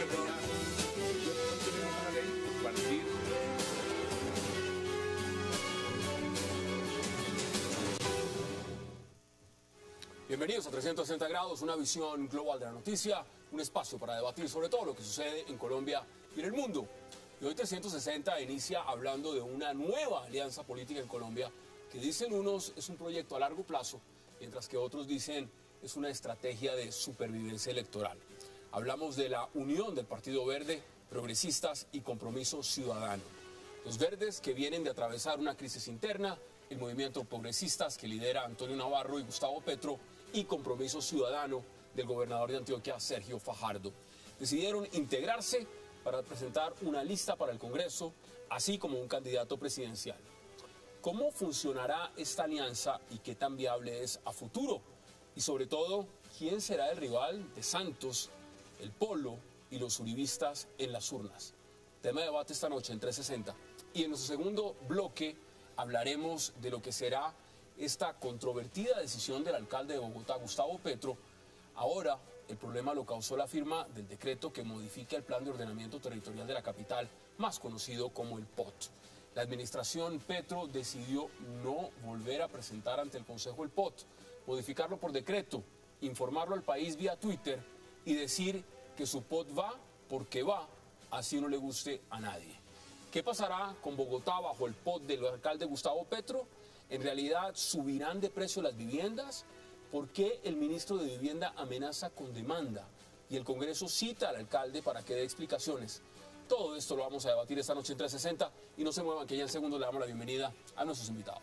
Bienvenidos a 360 grados, una visión global de la noticia, un espacio para debatir sobre todo lo que sucede en Colombia y en el mundo. Y hoy 360 inicia hablando de una nueva alianza política en Colombia que dicen unos es un proyecto a largo plazo, mientras que otros dicen es una estrategia de supervivencia electoral. Hablamos de la unión del Partido Verde, Progresistas y Compromiso Ciudadano. Los verdes que vienen de atravesar una crisis interna, el movimiento Progresistas que lidera Antonio Navarro y Gustavo Petro y Compromiso Ciudadano del gobernador de Antioquia, Sergio Fajardo. Decidieron integrarse para presentar una lista para el Congreso, así como un candidato presidencial. ¿Cómo funcionará esta alianza y qué tan viable es a futuro? Y sobre todo, ¿quién será el rival de Santos, el Polo y los uribistas en las urnas? Tema de debate esta noche en 360. Y en nuestro segundo bloque hablaremos de lo que será esta controvertida decisión del alcalde de Bogotá, Gustavo Petro. Ahora, el problema lo causó la firma del decreto que modifica el Plan de Ordenamiento Territorial de la capital, más conocido como el POT. La administración Petro decidió no volver a presentar ante el Consejo el POT, modificarlo por decreto, informarlo al país vía Twitter y decir que su POT va porque va, así no le guste a nadie. ¿Qué pasará con Bogotá bajo el POT del alcalde Gustavo Petro? ¿En realidad subirán de precio las viviendas? ¿Por qué el ministro de Vivienda amenaza con demanda? Y el Congreso cita al alcalde para que dé explicaciones. Todo esto lo vamos a debatir esta noche en 360 y no se muevan que ya en segundos le damos la bienvenida a nuestros invitados.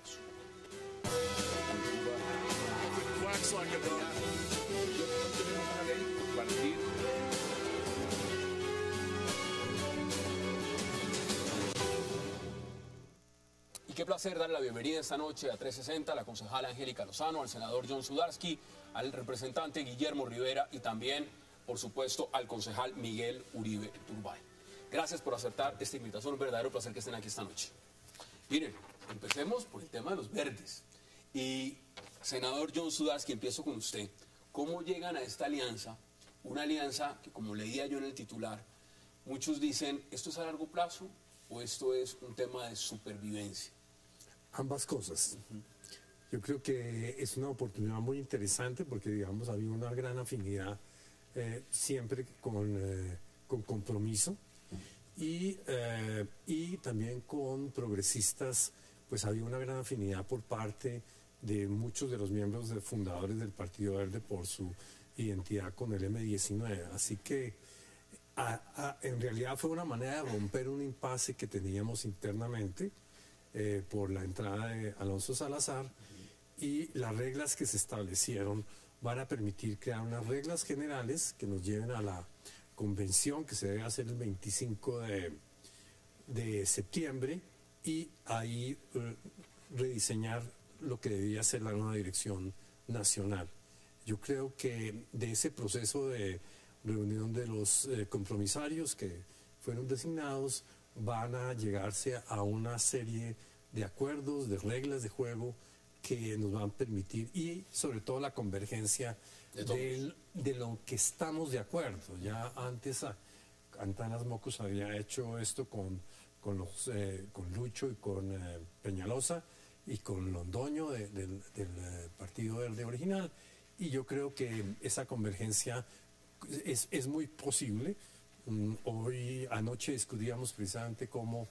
Y qué placer darle la bienvenida esta noche a 360 a la concejala Angélica Lozano, al senador John Sudarsky, al representante Guillermo Rivera y también, por supuesto, al concejal Miguel Uribe Turbay. Gracias por aceptar esta invitación, un verdadero placer que estén aquí esta noche. Miren, empecemos por el tema de los verdes. Y, senador John Sudarsky, empiezo con usted. ¿Cómo llegan a esta alianza? Una alianza que, como leía yo en el titular, muchos dicen, ¿esto es a largo plazo o esto es un tema de supervivencia? Ambas cosas. Yo creo que es una oportunidad muy interesante porque, digamos, había una gran afinidad siempre con Compromiso y también con Progresistas, pues había una gran afinidad por parte de muchos de los miembros fundadores del Partido Verde por su identidad con el M19. Así que en realidad fue una manera de romper un impasse que teníamos internamente por la entrada de Alonso Salazar, y las reglas que se establecieron van a permitir crear unas reglas generales que nos lleven a la convención que se debe hacer el 25 de septiembre y ahí rediseñar lo que debía ser la nueva dirección nacional. Yo creo que de ese proceso de reunión de los compromisarios que fueron designados van a llegarse a una serie de acuerdos, de reglas de juego que nos van a permitir, y sobre todo la convergencia de lo que estamos de acuerdo. Ya antes Antanas Mocos había hecho esto con Lucho y con Peñalosa y con Londoño del Partido Verde original, y yo creo que esa convergencia es muy posible. Anoche discutíamos precisamente cómo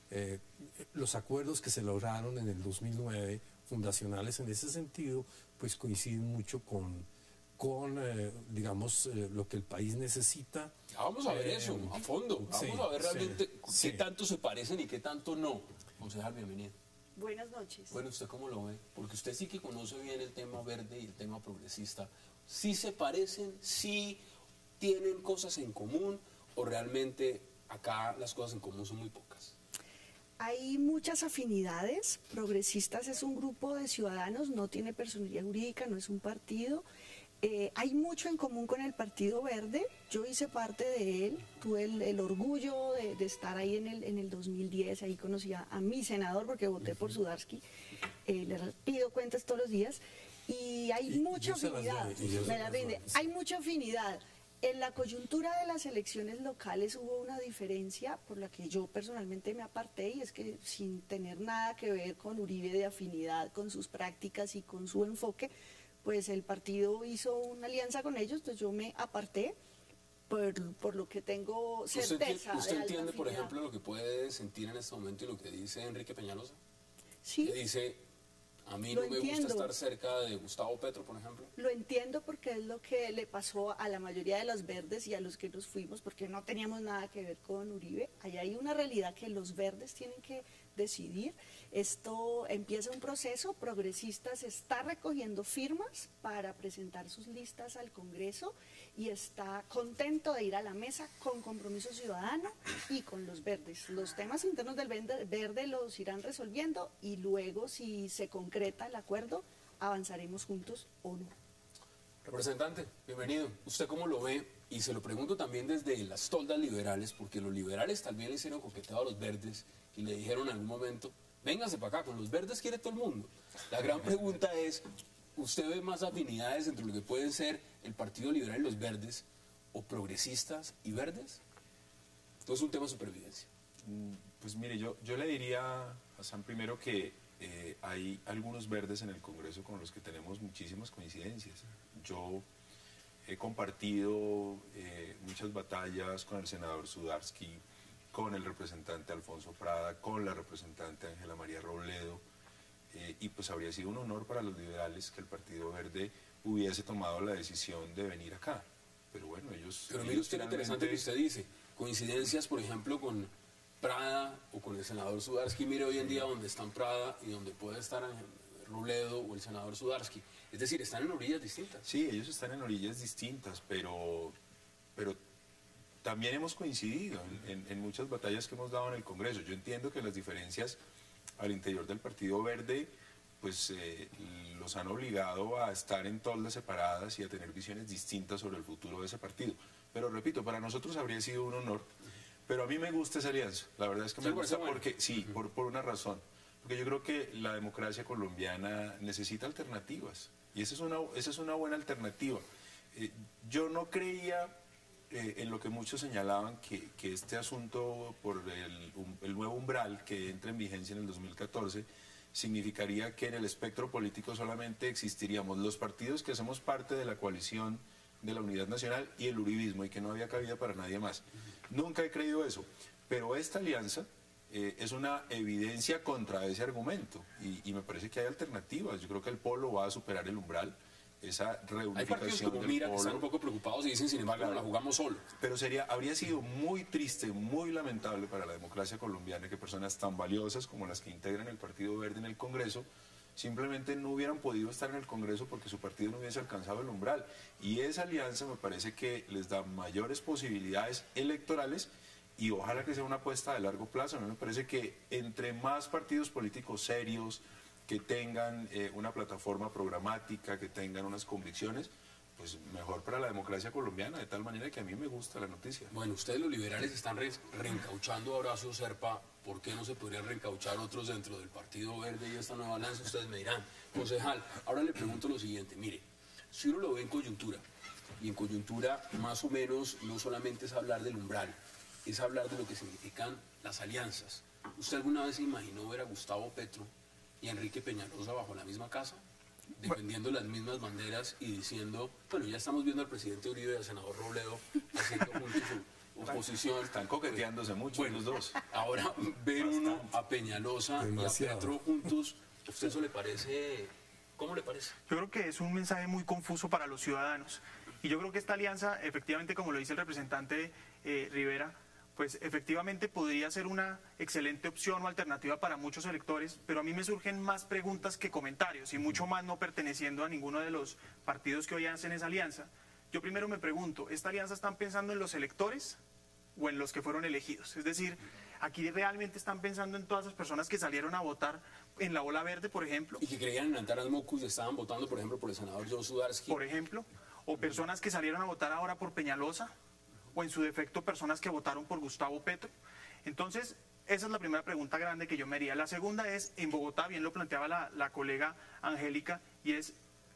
los acuerdos que se lograron en el 2009, fundacionales en ese sentido, pues coinciden mucho con digamos, lo que el país necesita. Vamos a ver eso, a fondo. Vamos a ver realmente qué tanto se parecen y qué tanto no. Concejal, bienvenido. Buenas noches. Bueno, ¿usted cómo lo ve? Porque usted sí que conoce bien el tema verde y el tema progresista. ¿Sí se parecen? ¿Sí tienen cosas en común? ¿O realmente acá las cosas en común son muy pocas? Hay muchas afinidades. Progresistas es un grupo de ciudadanos, no tiene personería jurídica, no es un partido. Hay mucho en común con el Partido Verde. Yo hice parte de él, tuve el orgullo de estar ahí en el 2010, ahí conocí a mi senador porque voté por Sudarsky, le pido cuentas todos los días, y hay mucha afinidad, hay mucha afinidad. En la coyuntura de las elecciones locales hubo una diferencia por la que yo personalmente me aparté, y es que sin tener nada que ver con Uribe de afinidad, con sus prácticas y con su enfoque, pues el partido hizo una alianza con ellos, entonces yo me aparté por lo que tengo certeza. ¿Usted de entiende, alta por afinidad. ejemplo, lo que puede sentir en este momento y lo que dice Enrique Peñalosa? Sí. Que dice, a mí Lo no me entiendo. gusta estar cerca de Gustavo Petro, por ejemplo. Lo entiendo porque es lo que le pasó a la mayoría de los verdes y a los que nos fuimos, porque no teníamos nada que ver con Uribe. Allá hay una realidad que los verdes tienen que decidir. Esto empieza un proceso, Progresistas está recogiendo firmas para presentar sus listas al Congreso y está contento de ir a la mesa con Compromiso Ciudadano y con los verdes. Los temas internos del verde los irán resolviendo y luego, si se concreta el acuerdo, avanzaremos juntos o no. Representante, bienvenido. ¿Usted cómo lo ve? Y se lo pregunto también desde las toldas liberales, porque los liberales también le hicieron coqueteo a los verdes y le dijeron en algún momento, véngase para acá, con los verdes quiere todo el mundo. La gran pregunta es, ¿usted ve más afinidades entre lo que pueden ser el Partido Liberal y los verdes, o progresistas y verdes? Todo es un tema de supervivencia. Pues mire, yo le diría a Sam primero que hay algunos verdes en el Congreso con los que tenemos muchísimas coincidencias. Yo he compartido muchas batallas con el senador Sudarsky, con el representante Alfonso Prada, con la representante Ángela María Robledo, y pues habría sido un honor para los liberales que el Partido Verde hubiese tomado la decisión de venir acá. Pero bueno, ellos... Pero mire usted lo interesante que usted dice, coincidencias, por ejemplo, con Prada o con el senador Sudarsky. Mire hoy en día donde están Prada y donde puede estar Robledo o el senador Sudarsky. Es decir, están en orillas distintas. Sí, ellos están en orillas distintas, pero también hemos coincidido en muchas batallas que hemos dado en el Congreso. Yo entiendo que las diferencias al interior del Partido Verde pues los han obligado a estar en toldas separadas y a tener visiones distintas sobre el futuro de ese partido. Pero repito, para nosotros habría sido un honor. Pero a mí me gusta esa alianza. La verdad es que me gusta porque, sí, por una razón. Porque yo creo que la democracia colombiana necesita alternativas. Y esa es una buena alternativa. Yo no creía en lo que muchos señalaban que este asunto por el nuevo umbral que entra en vigencia en el 2014 significaría que en el espectro político solamente existiríamos los partidos que hacemos parte de la coalición de la Unidad Nacional y el uribismo, y que no había cabida para nadie más. Nunca he creído eso, pero esta alianza es una evidencia contra ese argumento, y me parece que hay alternativas. Yo creo que el Polo va a superar el umbral, esa reunificación Hay partidos como Mira que están un poco preocupados y dicen, sin embargo, Claro. la jugamos solo. Pero habría sido muy triste, muy lamentable para la democracia colombiana que personas tan valiosas como las que integran el Partido Verde en el Congreso simplemente no hubieran podido estar en el Congreso porque su partido no hubiese alcanzado el umbral. Y esa alianza me parece que les da mayores posibilidades electorales, y ojalá que sea una apuesta de largo plazo. A mí me parece que entre más partidos políticos serios, que tengan una plataforma programática, que tengan unas convicciones, pues mejor para la democracia colombiana, de tal manera que a mí me gusta la noticia. Bueno, ustedes los liberales están reencauchando a Horacio Serpa. ¿Por qué no se podrían reencauchar otros dentro del Partido Verde y esta nueva alianza? Ustedes me dirán. Concejal, ahora le pregunto lo siguiente. Mire, si uno lo ve en coyuntura, y en coyuntura más o menos no solamente es hablar del umbral, es hablar de lo que significan las alianzas. ¿Usted alguna vez se imaginó ver a Gustavo Petro y a Enrique Peñalosa bajo la misma casa, defendiendo las mismas banderas y diciendo, bueno, ya estamos viendo al presidente Uribe y al senador Robledo haciendo juntos su oposición? Están coqueteándose mucho los dos. Ahora ver uno a Peñalosa Demasiado. y a Petro juntos, ¿a usted eso le parece? ¿Cómo le parece? Yo creo que es un mensaje muy confuso para los ciudadanos. Y yo creo que esta alianza, efectivamente, como lo dice el representante Rivera, pues efectivamente podría ser una excelente opción o alternativa para muchos electores, pero a mí me surgen más preguntas que comentarios, y mucho más no perteneciendo a ninguno de los partidos que hoy hacen esa alianza. Yo primero me pregunto, ¿esta alianza están pensando en los electores o en los que fueron elegidos? Es decir, aquí realmente están pensando en todas las personas que salieron a votar en la Ola Verde, por ejemplo. Y que creían en Antanas Mocus y estaban votando, por ejemplo, por el senador John Sudarsky. Por ejemplo, o personas que salieron a votar ahora por Peñalosa, o en su defecto personas que votaron por Gustavo Petro. Entonces, esa es la primera pregunta grande que yo me haría. La segunda es, en Bogotá, bien lo planteaba la colega Angélica, y es,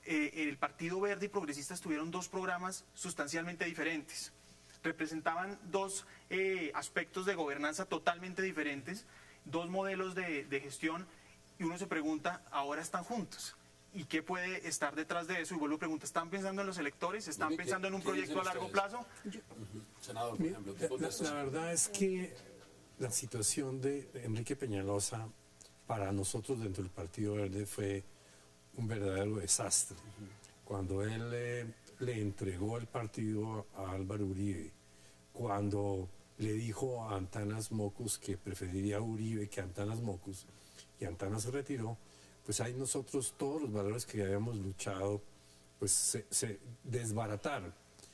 el Partido Verde y Progresistas tuvieron dos programas sustancialmente diferentes. Representaban dos aspectos de gobernanza totalmente diferentes, dos modelos de gestión, y uno se pregunta, ahora están juntos. ¿Y qué puede estar detrás de eso? Y vuelvo a preguntar, ¿están pensando en los electores? ¿Están pensando en un proyecto a largo plazo? Senador, por ejemplo, ¿qué contesta? La verdad es que la situación de Enrique Peñalosa para nosotros dentro del Partido Verde fue un verdadero desastre. Cuando él le entregó el partido a Álvaro Uribe, cuando le dijo a Antanas Mocus que preferiría a Uribe que a Antanas Mocus, y Antanas se retiró, pues ahí nosotros todos los valores que habíamos luchado pues se desbarataron.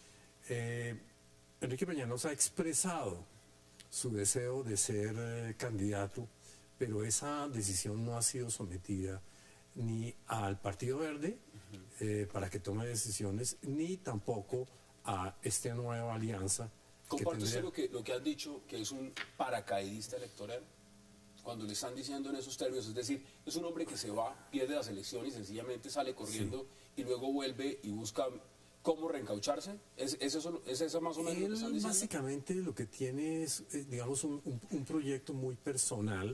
Enrique Peñalosa ha expresado su deseo de ser candidato, pero esa decisión no ha sido sometida ni al Partido Verde para que tome decisiones, ni tampoco a esta nueva alianza. ¿Comparte usted lo que han dicho, que es un paracaidista electoral? Cuando le están diciendo en esos términos, es decir, es un hombre que se va, pierde las elecciones y sencillamente sale corriendo y luego vuelve y busca cómo reencaucharse. ¿Es eso más o menos lo que están diciendo? Básicamente lo que tiene es, digamos, un proyecto muy personal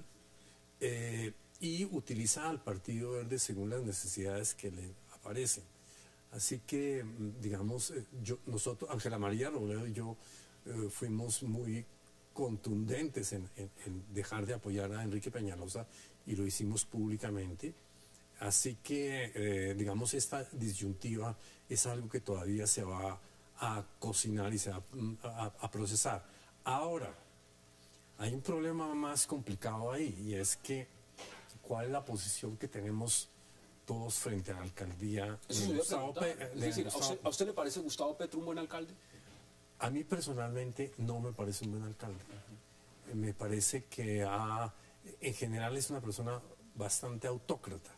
y utiliza al Partido Verde según las necesidades que le aparecen. Así que, digamos, nosotros, Ángela María Robledo y yo, fuimos muy contundentes en dejar de apoyar a Enrique Peñalosa y lo hicimos públicamente. Así que, digamos, esta disyuntiva es algo que todavía se va a cocinar y se va a procesar. Ahora, hay un problema más complicado ahí, y es que ¿cuál es la posición que tenemos todos frente a la alcaldía de Gustavo Petro? Es decir, ¿a usted le parece Gustavo Petro un buen alcalde? A mí personalmente no me parece un buen alcalde. Me parece que en general es una persona bastante autócrata.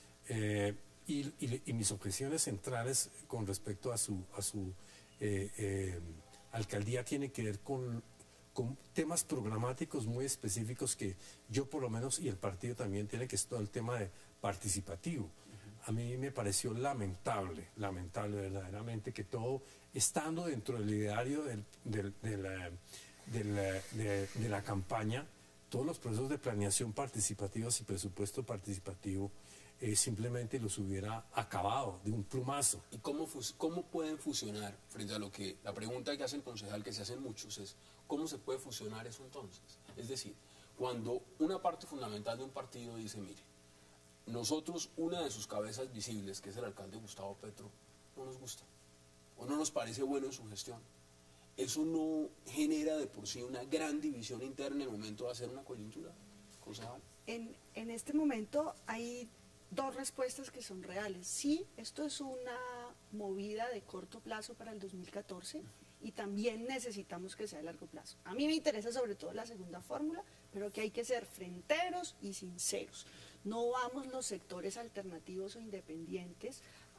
Y mis objeciones centrales con respecto a su alcaldía tienen que ver con temas programáticos muy específicos que yo por lo menos, y el partido también, tiene, que es todo el tema de participativo. A mí me pareció lamentable verdaderamente, que todo, estando dentro del ideario de la campaña, todos los procesos de planeación participativos y presupuesto participativo simplemente los hubiera acabado de un plumazo. ¿Y cómo pueden fusionar, frente a lo que la pregunta que hace el concejal, que se hacen muchos, es cómo se puede fusionar eso entonces? Es decir, cuando una parte fundamental de un partido dice, mire, nosotros, una de sus cabezas visibles, que es el alcalde Gustavo Petro, no nos gusta o no nos parece bueno en su gestión, ¿eso no genera de por sí una gran división interna en el momento de hacer una coyuntura, concejal? En este momento hay dos respuestas que son reales. Sí, esto es una movida de corto plazo para el 2014 y también necesitamos que sea de largo plazo. A mí me interesa sobre todo la segunda fórmula, pero que hay que ser fronteros y sinceros. No vamos los sectores alternativos o independientes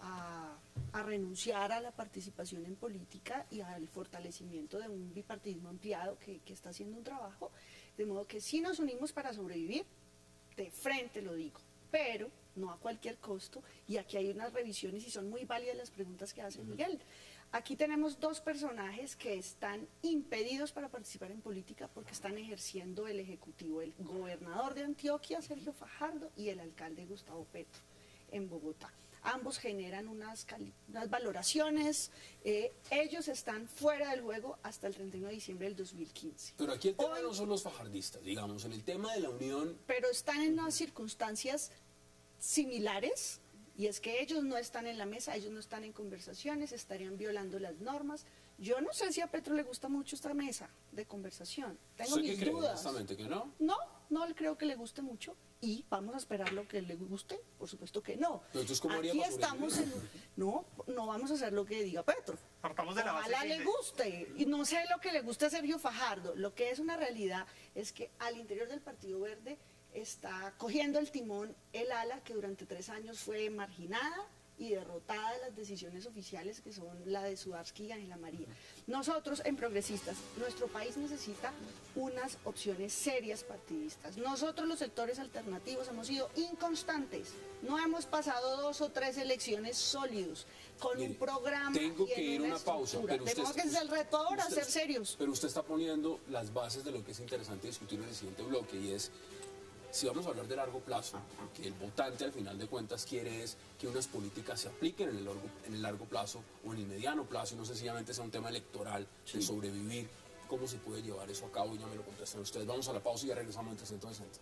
a renunciar a la participación en política y al fortalecimiento de un bipartidismo ampliado que está haciendo un trabajo, de modo que sí nos unimos para sobrevivir, de frente lo digo, pero no a cualquier costo, y aquí hay unas revisiones y son muy válidas las preguntas que hace Miguel. Aquí tenemos dos personajes que están impedidos para participar en política porque están ejerciendo el Ejecutivo, el gobernador de Antioquia, Sergio Fajardo, y el alcalde Gustavo Petro en Bogotá. Ambos generan unas valoraciones, ellos están fuera del juego hasta el 31 de diciembre del 2015. Pero aquí el tema no son los fajardistas, digamos, en el tema de la unión. Pero están en unas circunstancias similares, y es que ellos no están en la mesa, ellos no están en conversaciones, estarían violando las normas. Yo no sé si a Petro le gusta mucho esta mesa de conversación, tengo mis dudas. ¿Honestamente que no? No creo que le guste mucho, y vamos a esperar lo que le guste, por supuesto que no. Pero entonces, ¿cómo aquí estamos no vamos a hacer lo que diga Petro. Partamos de la base. Ojalá le guste, y no sé lo que le gusta a Sergio Fajardo. Lo que es una realidad es que al interior del Partido Verde está cogiendo el timón el ala que durante 3 años fue marginada, y derrotadas las decisiones oficiales que son la de Sudarsky y Ángela María. Nosotros en Progresistas, nuestro país necesita unas opciones serias partidistas. Nosotros los sectores alternativos hemos sido inconstantes, no hemos pasado 2 o 3 elecciones sólidos, con Mire, un programa tengo que ir a una pausa, estructura. Tenemos que ser el reto ahora, ser serios. Pero usted está poniendo las bases de lo que es interesante discutir en el siguiente bloque, y es, si vamos a hablar de largo plazo, que el votante al final de cuentas quiere es que unas políticas se apliquen en el largo plazo o en el mediano plazo, y no sencillamente sea un tema electoral de sobrevivir, ¿cómo se puede llevar eso a cabo? Y ya me lo contestan ustedes. Vamos a la pausa y ya regresamos en 360.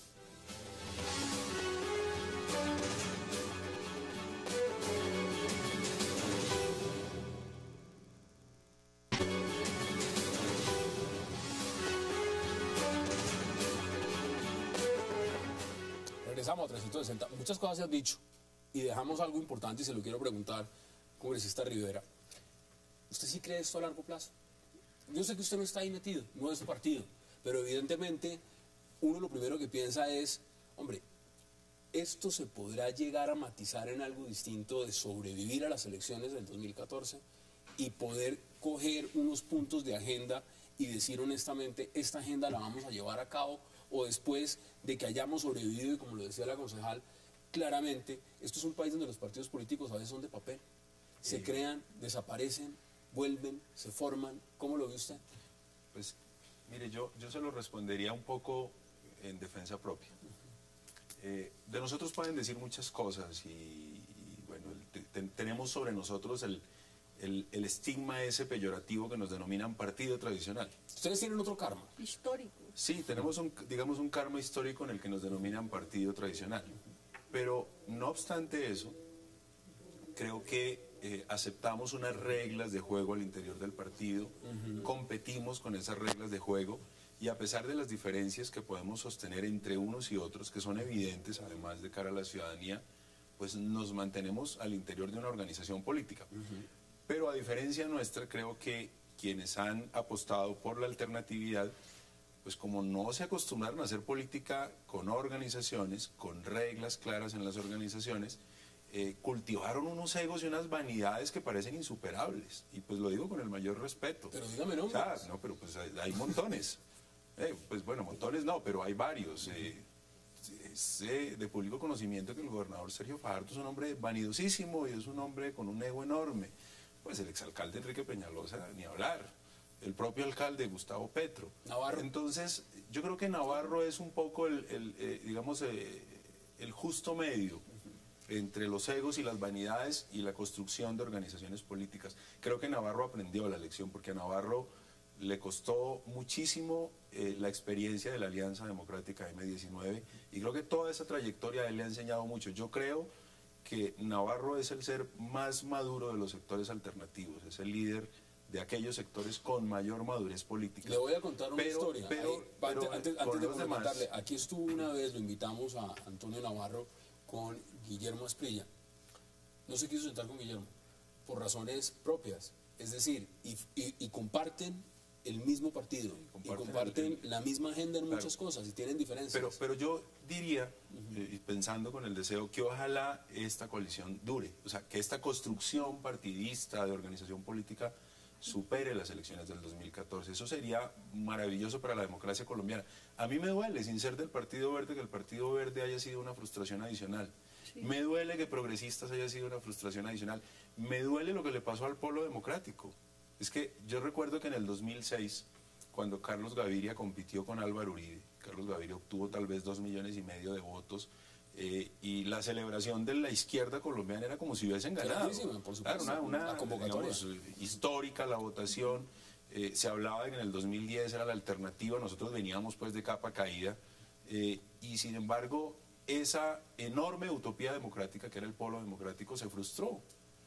Regresamos a 360. Muchas cosas se han dicho y dejamos algo importante y se lo quiero preguntar, congresista Rivera. ¿Usted sí cree esto a largo plazo? Yo sé que usted no está ahí metido, no es su partido, pero evidentemente uno lo primero que piensa es, hombre, ¿esto se podrá llegar a matizar en algo distinto de sobrevivir a las elecciones del 2014 y poder coger unos puntos de agenda y decir honestamente, esta agenda la vamos a llevar a cabo? O después de que hayamos sobrevivido, y como lo decía la concejal, claramente, esto es un país donde los partidos políticos a veces son de papel. Se crean, desaparecen, vuelven, se forman. ¿Cómo lo ve usted? Pues, mire, yo se lo respondería un poco en defensa propia. De nosotros pueden decir muchas cosas y bueno, tenemos sobre nosotros el estigma ese peyorativo que nos denominan partido tradicional. Ustedes tienen otro karma. Histórico. Sí, tenemos digamos un karma histórico en el que nos denominan partido tradicional. Pero no obstante eso, creo que aceptamos unas reglas de juego al interior del partido, competimos con esas reglas de juego, y a pesar de las diferencias que podemos sostener entre unos y otros, que son evidentes además de cara a la ciudadanía, pues nos mantenemos al interior de una organización política. Pero a diferencia nuestra, creo que quienes han apostado por la alternatividad, pues como no se acostumbraron a hacer política con organizaciones, con reglas claras en las organizaciones, cultivaron unos egos y unas vanidades que parecen insuperables. Y pues lo digo con el mayor respeto. Pero dígame nombres. O sea, no, pero pues hay montones. Pues bueno, montones no, pero hay varios. Es de público conocimiento que el gobernador Sergio Fajardo es un hombre vanidosísimo y es un hombre con un ego enorme. Pues el exalcalde Enrique Peñalosa, ni hablar. El propio alcalde Gustavo Petro. Navarro. Entonces, yo creo que Navarro es un poco digamos, el justo medio entre los egos y las vanidades y la construcción de organizaciones políticas. Creo que Navarro aprendió la lección, porque a Navarro le costó muchísimo la experiencia de la Alianza Democrática M19, y creo que toda esa trayectoria a él le ha enseñado mucho. Yo creo que Navarro es el ser más maduro de los sectores alternativos, es el líder de aquellos sectores con mayor madurez política. Le voy a contar una historia. Antes de los comentarle, aquí estuvo una vez, lo invitamos a Antonio Navarro con Guillermo Asprilla. No se quiso sentar con Guillermo, por razones propias. Es decir, y comparten el mismo partido, y comparten la misma agenda en muchas cosas, y tienen diferencias. Pero yo diría, pensando con el deseo, que ojalá esta coalición dure, o sea, que esta construcción partidista de organización política supere las elecciones del 2014. Eso sería maravilloso para la democracia colombiana. A mí me duele, sin ser del Partido Verde, que el Partido Verde haya sido una frustración adicional. Sí. Me duele que Progresistas haya sido una frustración adicional. Me duele lo que le pasó al Polo Democrático. Es que yo recuerdo que en el 2006, cuando Carlos Gaviria compitió con Álvaro Uribe, Carlos Gaviria obtuvo tal vez 2,5 millones de votos, y la celebración de la izquierda colombiana era como si hubiesen ganado. Por supuesto. Claro, una convocatoria, digamos, histórica la votación. Se hablaba de que en el 2010 era la alternativa, nosotros veníamos pues de capa caída, y sin embargo esa enorme utopía democrática que era el Polo Democrático se frustró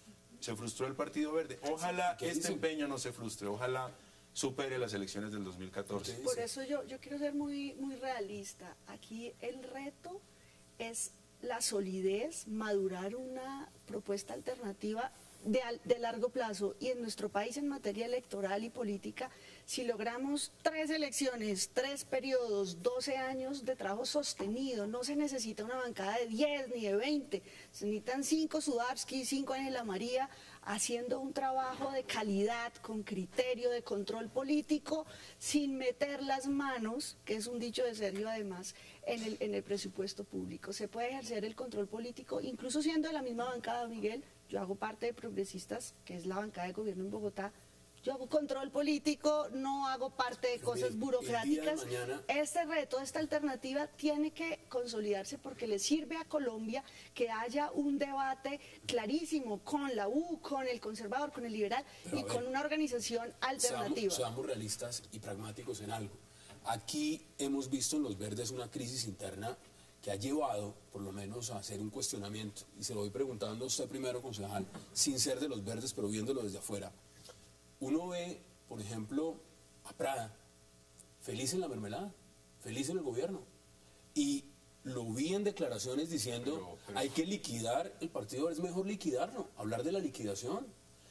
el Partido Verde. Ojalá este empeño no se frustre, ojalá supere las elecciones del 2014. Por eso yo quiero ser muy realista. Aquí el reto es la solidez, madurar una propuesta alternativa de largo plazo. Y en nuestro país, en materia electoral y política, si logramos 3 elecciones, 3 periodos, 12 años de trabajo sostenido, no se necesita una bancada de 10 ni de 20, se necesitan 5 Sudarsky, 5 Ángela María, haciendo un trabajo de calidad, con criterio, de control político, sin meter las manos, que es un dicho de Sergio además, en el presupuesto público. Se puede ejercer el control político, incluso siendo de la misma bancada, Miguel. Yo hago parte de Progresistas, que es la bancada de gobierno en Bogotá. Yo hago control político, no hago parte de cosas burocráticas. Este reto, esta alternativa tiene que consolidarse porque le sirve a Colombia que haya un debate clarísimo con la U, con el conservador, con el liberal y con una organización alternativa. Seamos realistas y pragmáticos en algo. Aquí hemos visto en los verdes una crisis interna que ha llevado, por lo menos, a hacer un cuestionamiento. Y se lo voy preguntando a usted primero, concejal, sin ser de los verdes, pero viéndolo desde afuera. Uno ve, por ejemplo, a Prada, feliz en la mermelada, feliz en el gobierno. Y lo vi en declaraciones diciendo, hay que liquidar el partido, es mejor liquidarlo, hablar de la liquidación.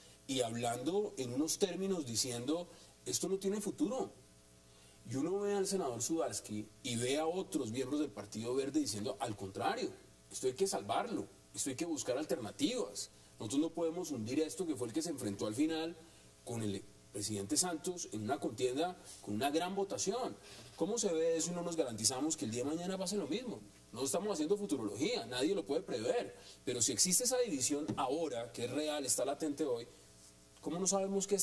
Y hablando en unos términos diciendo, esto no tiene futuro. Y uno ve al senador Sudarsky y ve a otros miembros del Partido Verde diciendo, al contrario, esto hay que salvarlo, esto hay que buscar alternativas. Nosotros no podemos hundir esto que fue el que se enfrentó al final con el presidente Santos en una contienda con una gran votación. ¿Cómo se ve eso y no nos garantizamos que el día de mañana pase lo mismo? No estamos haciendo futurología, nadie lo puede prever, pero si existe esa división ahora, que es real, está latente hoy, ¿cómo no sabemos que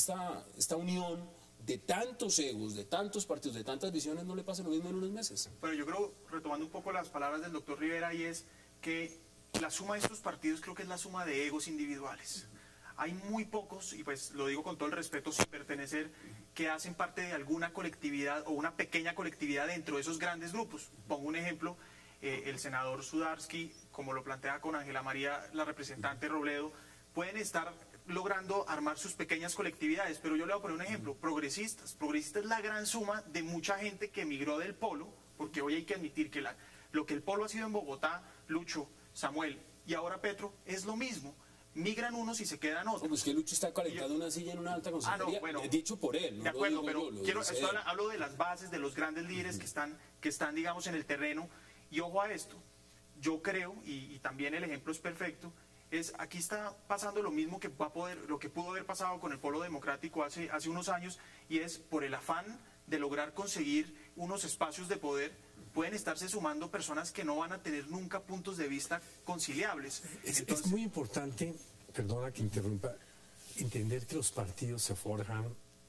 esta unión de tantos egos, de tantos partidos, de tantas visiones no le pase lo mismo en unos meses? Bueno, yo creo, retomando un poco las palabras del doctor Rivera, y es que la suma de estos partidos creo que es la suma de egos individuales. Hay muy pocos, y pues lo digo con todo el respeto sin pertenecer, que hacen parte de alguna colectividad o una pequeña colectividad dentro de esos grandes grupos. Pongo un ejemplo, el senador Sudarsky, como lo plantea con Ángela María, la representante Robledo, pueden estar logrando armar sus pequeñas colectividades, pero yo le voy a poner un ejemplo, Progresistas. Progresistas es la gran suma de mucha gente que emigró del polo, porque hoy hay que admitir que lo que el polo ha sido en Bogotá, Lucho, Samuel y ahora Petro, es lo mismo. Migran unos y se quedan otros. Pues que Lucho está calentando una silla en una alta consejería, no, bueno, dicho por él. No de acuerdo, pero yo, hablo de las bases, de los grandes líderes que están, digamos, en el terreno. Y ojo a esto, yo creo, y también el ejemplo es perfecto, aquí está pasando lo mismo lo que pudo haber pasado con el Polo Democrático hace unos años, y es por el afán de lograr conseguir unos espacios de poder, pueden estarse sumando personas que no van a tener nunca puntos de vista conciliables. Es muy importante, perdona que interrumpa, entender que los partidos se forjan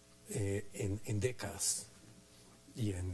en décadas y en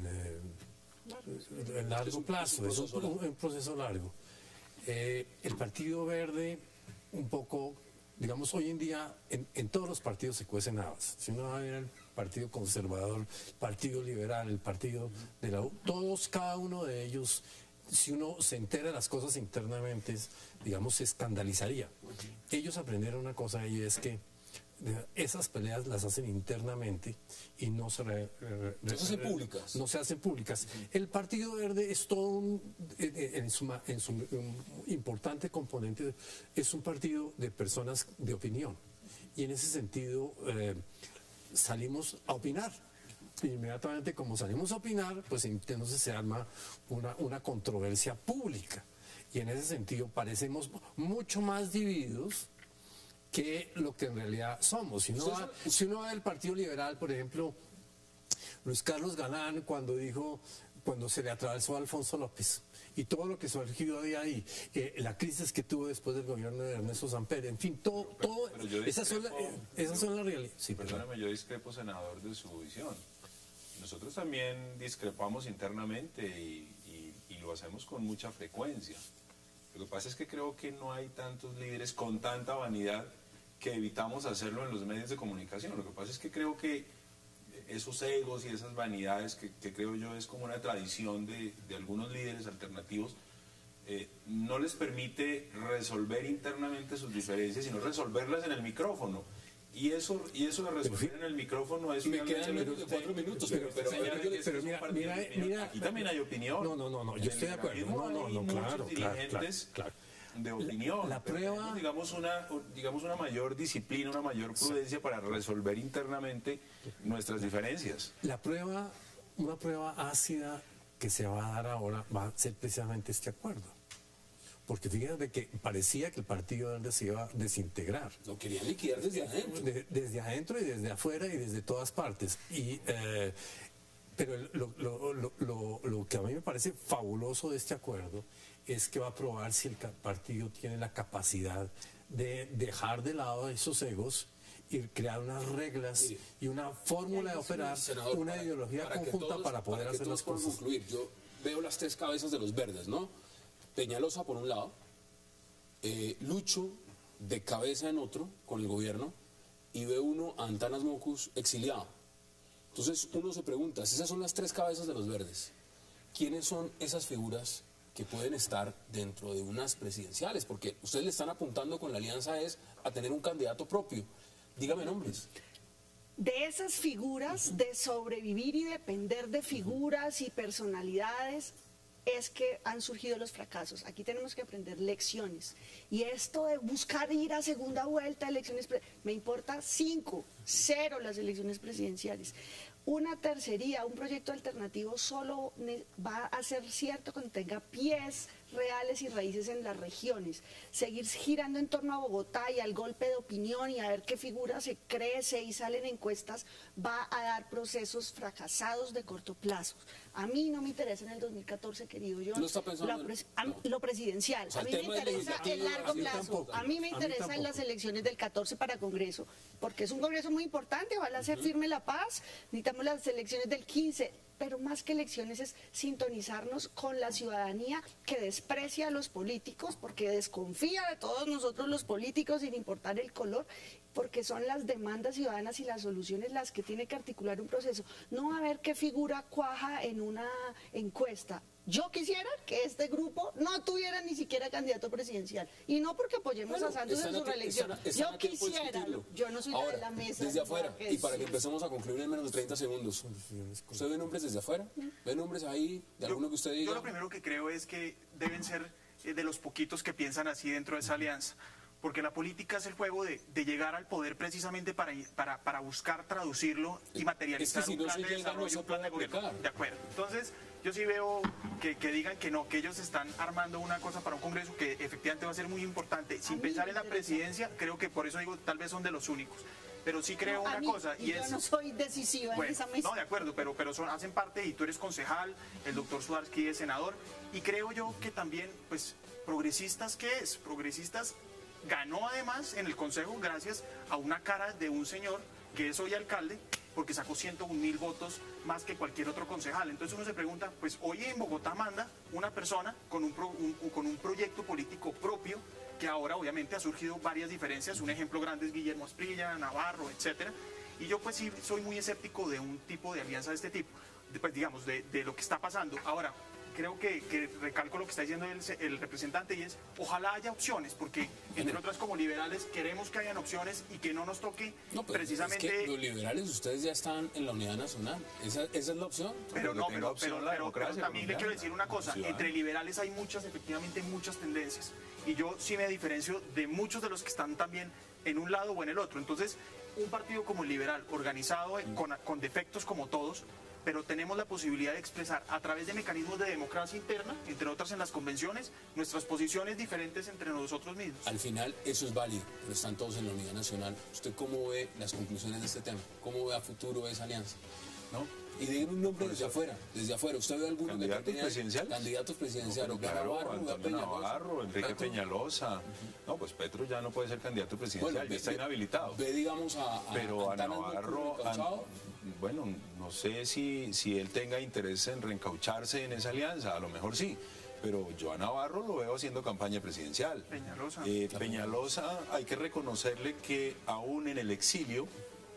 largo plazo, es un proceso largo. El Partido Verde, un poco, digamos, hoy en día en todos los partidos se cuecen habas. Si uno va a ver el Partido Conservador, el Partido Liberal, el Partido de la U, todos, cada uno de ellos, si uno se entera de las cosas internamente, digamos, se escandalizaría. Ellos aprendieron una cosa y es que esas peleas las hacen internamente y no se hacen públicas. No se hacen públicas. El Partido Verde es todo en su importante componente, es un partido de personas de opinión. Y en ese sentido salimos a opinar. Inmediatamente como salimos a opinar, pues entonces se arma una controversia pública. Y en ese sentido parecemos mucho más divididos que lo que en realidad somos. Si uno va del Partido Liberal, por ejemplo, Luis Carlos Galán, cuando se le atravesó a Alfonso López, y todo lo que surgió de ahí, la crisis que tuvo después del gobierno de Ernesto Samper, en fin, esas son las realidades. Sí, perdóname, yo discrepo, senador, de su visión. Nosotros también discrepamos internamente y lo hacemos con mucha frecuencia. Lo que pasa es que creo que no hay tantos líderes con tanta vanidad que evitamos hacerlo en los medios de comunicación. Lo que pasa es que creo que esos egos y esas vanidades que creo yo es como una tradición de algunos líderes alternativos, no les permite resolver internamente sus diferencias, sino resolverlas en el micrófono. Y eso de resolver en el micrófono es... Me quedan menos de 4 minutos, pero mira, aquí también hay opinión. No, yo estoy de acuerdo. No, claro. de opinión. La pero prueba... tenemos, digamos una mayor disciplina, una mayor prudencia para resolver internamente nuestras diferencias. Una prueba ácida que se va a dar ahora va a ser precisamente este acuerdo. Porque fíjate que parecía que el Partido Verde se iba a desintegrar. Lo querían liquidar desde adentro. Desde adentro y desde afuera y desde todas partes. Pero lo que a mí me parece fabuloso de este acuerdo es que va a probar si el partido tiene la capacidad de dejar de lado esos egos y crear unas reglas y una fórmula de operar, senador, una ideología conjunta para poder hacer las cosas. Concluir. Yo veo las tres cabezas de los verdes, ¿no? Peñalosa por un lado, Lucho de cabeza en otro con el gobierno, y ve uno a Antanas Mockus exiliado. Entonces uno se pregunta, si esas son las tres cabezas de los verdes, ¿quiénes son esas figuras que pueden estar dentro de unas presidenciales? Porque ustedes le están apuntando con la alianza a tener un candidato propio. Dígame nombres. De esas figuras, de sobrevivir y depender de figuras y personalidades, es que han surgido los fracasos. Aquí tenemos que aprender lecciones. Y esto de buscar ir a segunda vuelta, elecciones, me importa 5-0 las elecciones presidenciales. Una tercería, un proyecto alternativo solo va a ser cierto cuando tenga pies reales y raíces en las regiones. Seguir girando en torno a Bogotá y al golpe de opinión y a ver qué figura se crece y salen encuestas va a dar procesos fracasados de corto plazo. A mí no me interesa en el 2014, querido John, ¿No está pensando lo presidencial. O sea, a mí el me tema interesa el largo plazo. tampoco. A mí me interesan las elecciones del 14 para Congreso, porque es un Congreso muy importante, ojalá se firme la paz. Necesitamos las elecciones del 15. Pero más que elecciones es sintonizarnos con la ciudadanía que desprecia a los políticos, porque desconfía de todos nosotros los políticos sin importar el color, porque son las demandas ciudadanas y las soluciones las que tiene que articular un proceso. No a ver qué figura cuaja en una encuesta. Yo quisiera que este grupo no tuviera ni siquiera candidato presidencial. Y no porque apoyemos a Santos en su reelección. Yo quisiera, yo no soy la de la mesa. Desde afuera, y para que empecemos a concluir en menos de 30 segundos. ¿Usted ve nombres desde afuera? ¿Ve nombres ahí de alguno que usted diga? Yo lo primero que creo es que deben ser de los poquitos que piensan así dentro de esa alianza. Porque la política es el juego de llegar al poder precisamente para buscar traducirlo y materializar es que si un plan de desarrollo y un plan de gobierno. De acuerdo. Entonces, yo sí veo que digan que no, que ellos están armando una cosa para un Congreso que efectivamente va a ser muy importante. Sin pensar en la presidencia, creo que por eso digo, tal vez son de los únicos. Pero sí creo una cosa, y es... Yo no soy decisiva en esa mesa. No, de acuerdo, pero hacen parte, y tú eres concejal, el doctor Sudarsky es senador, y creo yo que también, pues, progresistas, ¿qué es? Progresistas ganó además en el Consejo gracias a una cara de un señor que es hoy alcalde, porque sacó 101.000 votos más que cualquier otro concejal. Entonces uno se pregunta, pues hoy en Bogotá manda una persona con un proyecto político propio, que ahora obviamente ha surgido varias diferencias. Un ejemplo grande es Guillermo Asprilla, Navarro, etcétera. Y yo pues sí soy muy escéptico de un tipo de alianza de este tipo, pues digamos, de lo que está pasando. Ahora, creo que recalco lo que está diciendo el representante, y es, ojalá hhaya opciones, porque entre otras como liberales queremos que hayan opciones y que no nos toque precisamente... Es que los liberales ustedes ya están en la unidad nacional, esa es la opción. Pero democracia, también le quiero decir una cosa, entre liberales hay efectivamente muchas tendencias, y yo sí me diferencio de muchos de los que están también en un lado o en el otro. Entonces, un partido como el liberal, organizado con defectos como todos, pero tenemos la posibilidad de expresar a través de mecanismos de democracia interna, entre otras en las convenciones, nuestras posiciones diferentes entre nosotros mismos. Al final eso es válido, pero están todos en la unidad nacional. ¿Usted cómo ve las conclusiones de este tema? ¿Cómo ve a futuro esa alianza? ¿No? Y digan un nombre desde afuera, ¿Usted ve alguno candidatos presidenciales? Candidatos presidenciales. Navarro, Enrique Peñalosa. No, pues Petro ya no puede ser candidato presidencial, ya está inhabilitado. Ve, digamos, pero a Navarro, bueno, no sé si él tenga interés en reencaucharse en esa alianza, a lo mejor sí. Pero yo a Navarro lo veo haciendo campaña presidencial. Peñalosa, hay que reconocerle que aún en el exilio,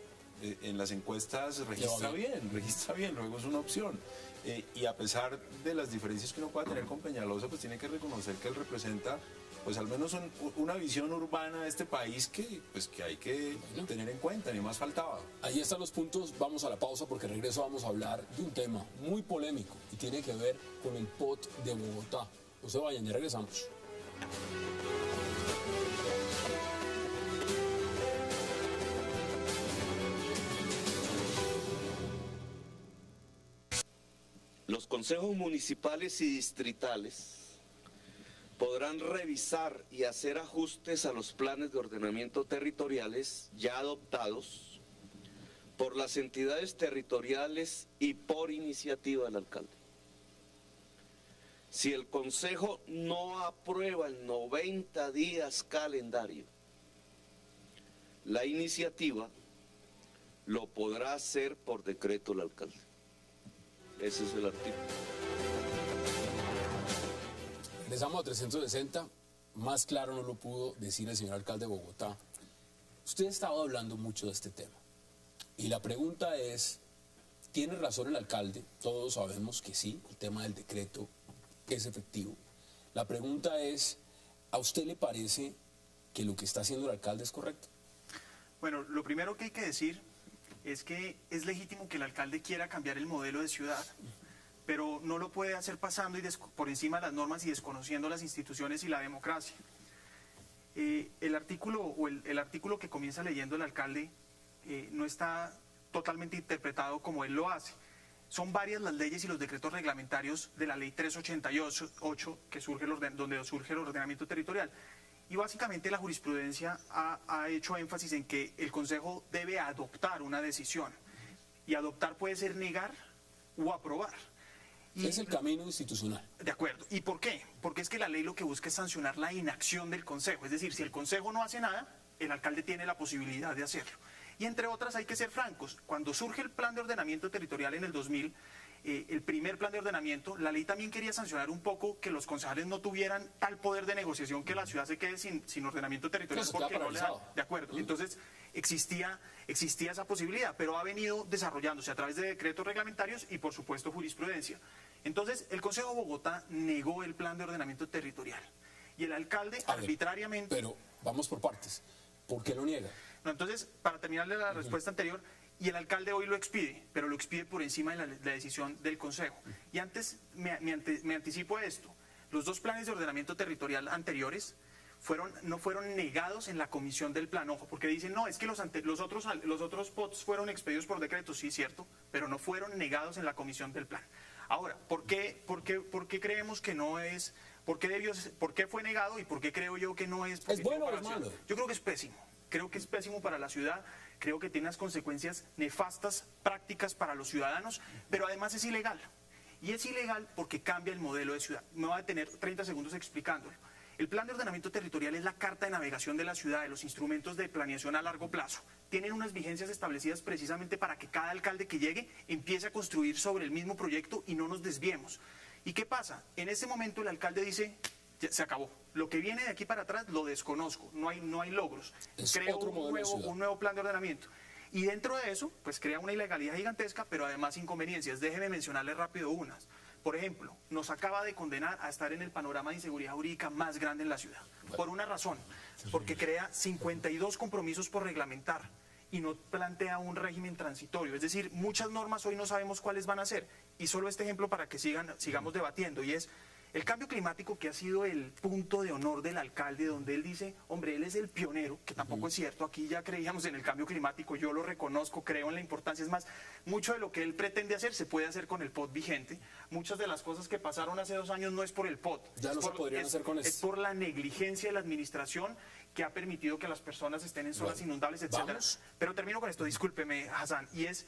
en las encuestas registra bien, luego es una opción. Y a pesar de las diferencias que uno pueda tener con Peñalosa, pues tiene que reconocer que él representa, pues al menos una visión urbana de este país que hay que tener en cuenta, ni más faltaba. Ahí están los puntos, vamos a la pausa porque regreso vamos a hablar de un tema muy polémico y tiene que ver con el POT de Bogotá. No se vayan, ya regresamos. Los consejos municipales y distritales podrán revisar y hacer ajustes a los planes de ordenamiento territoriales ya adoptados por las entidades territoriales y por iniciativa del alcalde. Si el consejo no aprueba en 90 días calendario la iniciativa, lo podrá hacer por decreto el alcalde. Ese es el artículo. Regresamos a 360. Más claro no lo pudo decir el señor alcalde de Bogotá. Usted ha estado hablando mucho de este tema. Y la pregunta es, ¿tiene razón el alcalde? Todos sabemos que sí, el tema del decreto es efectivo. La pregunta es, ¿a usted le parece que lo que está haciendo el alcalde es correcto? Bueno, lo primero que hay que decir es que es legítimo que el alcalde quiera cambiar el modelo de ciudad, pero no lo puede hacer pasando por encima de las normas y desconociendo las instituciones y la democracia. El artículo que comienza leyendo el alcalde no está totalmente interpretado como él lo hace. Son varias las leyes y los decretos reglamentarios de la ley 388 que donde surge el ordenamiento territorial. Y básicamente la jurisprudencia ha hecho énfasis en que el Consejo debe adoptar una decisión. Y adoptar puede ser negar o aprobar. Es el camino institucional. De acuerdo. ¿Y por qué? Porque es que la ley lo que busca es sancionar la inacción del Consejo. Es decir, si el Consejo no hace nada, el alcalde tiene la posibilidad de hacerlo. Y entre otras hay que ser francos. Cuando surge el plan de ordenamiento territorial en el 2000, el primer plan de ordenamiento, la ley también quería sancionar un poco que los concejales no tuvieran tal poder de negociación que la ciudad se quede sin ordenamiento territorial. Eso porque no le da. De acuerdo. Entonces existía esa posibilidad, pero ha venido desarrollándose a través de decretos reglamentarios y por supuesto jurisprudencia. Entonces el Consejo de Bogotá negó el plan de ordenamiento territorial y el alcalde arbitrariamente... Pero vamos por partes. ¿Por qué lo niega? No, entonces, para terminarle la respuesta anterior, y el alcalde hoy lo expide, pero lo expide por encima de la decisión del Consejo. Y antes me anticipo a esto. Los dos planes de ordenamiento territorial anteriores no fueron negados en la comisión del plan, ojo, porque dicen, no, es que los otros POTs fueron expedidos por decreto, sí, cierto, pero no fueron negados en la comisión del plan. Ahora, ¿por qué creemos que no es, por qué fue negado y por qué creo yo que no es? ¿Es bueno o es malo? Yo creo que es pésimo. Creo que es pésimo para la ciudad, creo que tiene unas consecuencias nefastas, prácticas para los ciudadanos, pero además es ilegal. Y es ilegal porque cambia el modelo de ciudad. Me voy a detener 30 segundos explicándolo. El plan de ordenamiento territorial es la carta de navegación de la ciudad, de los instrumentos de planeación a largo plazo. Tienen unas vigencias establecidas precisamente para que cada alcalde que llegue empiece a construir sobre el mismo proyecto y no nos desviemos. ¿Y qué pasa? En este momento el alcalde dice... Ya, se acabó. Lo que viene de aquí para atrás lo desconozco, no hay logros. Creo un nuevo plan de ordenamiento. Y dentro de eso, pues crea una ilegalidad gigantesca, pero además inconveniencias. Déjeme mencionarle rápido unas. Por ejemplo, nos acaba de condenar a estar en el panorama de inseguridad jurídica más grande en la ciudad. Por una razón, porque crea 52 compromisos por reglamentar y no plantea un régimen transitorio. Es decir, muchas normas hoy no sabemos cuáles van a ser. Y solo este ejemplo para que sigamos debatiendo, y es... El cambio climático, que ha sido el punto de honor del alcalde, donde él dice, hombre, él es el pionero, que tampoco es cierto, aquí ya creíamos en el cambio climático, yo lo reconozco, creo en la importancia, es más, mucho de lo que él pretende hacer se puede hacer con el POT vigente, muchas de las cosas que pasaron hace 2 años no es por el POT, ya no se podrían hacer con eso. Es por la negligencia de la administración que ha permitido que las personas estén en zonas inundables, etcétera. Pero termino con esto, discúlpeme, Hassan, y es...